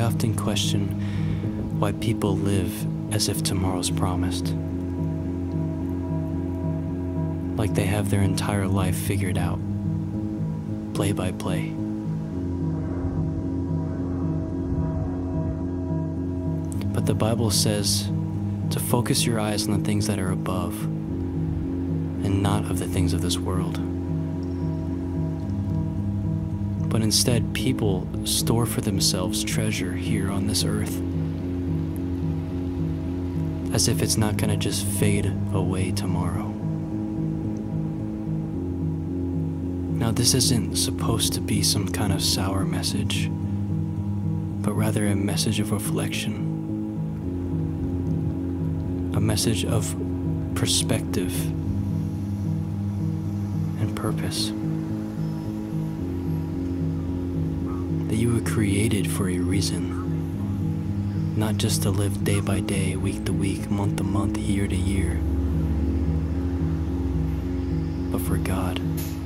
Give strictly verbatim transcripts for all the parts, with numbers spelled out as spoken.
often question why people live as if tomorrow's promised. Like they have their entire life figured out, play by play. But the Bible says to focus your eyes on the things that are above and not of the things of this world. But instead, people store for themselves treasure here on this earth, as if it's not going to just fade away tomorrow. Now, this isn't supposed to be some kind of sour message, but rather a message of reflection, a message of perspective and purpose. That you were created for a reason, not just to live day by day, week to week, month to month, year to year, but for God.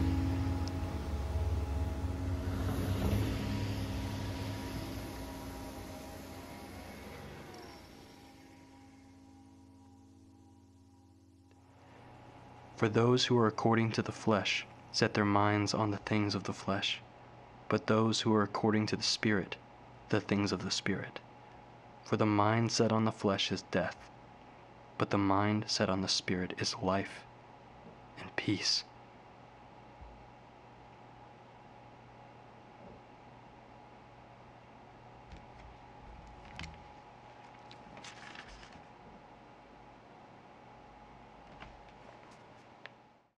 For those who are according to the flesh set their minds on the things of the flesh, but those who are according to the Spirit, the things of the Spirit. For the mind set on the flesh is death, but the mind set on the Spirit is life and peace.